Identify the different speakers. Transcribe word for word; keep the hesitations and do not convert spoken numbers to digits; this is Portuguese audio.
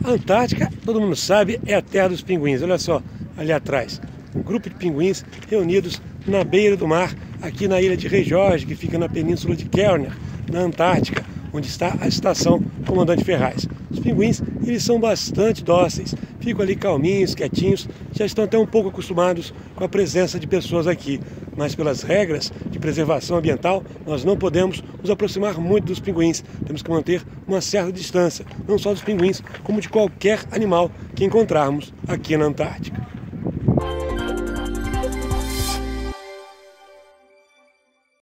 Speaker 1: A Antártica, todo mundo sabe, é a terra dos pinguins. Olha só, ali atrás, um grupo de pinguins reunidos na beira do mar, aqui na ilha de Rei Jorge, que fica na península de Kellner, na Antártica, onde está a estação Comandante Ferraz. Os pinguins, eles são bastante dóceis, ficam ali calminhos, quietinhos, já estão até um pouco acostumados com a presença de pessoas aqui, mas pelas regras de preservação ambiental, nós não podemos nos aproximar muito dos pinguins, temos que manter uma certa distância, não só dos pinguins, como de qualquer animal que encontrarmos aqui na Antártica.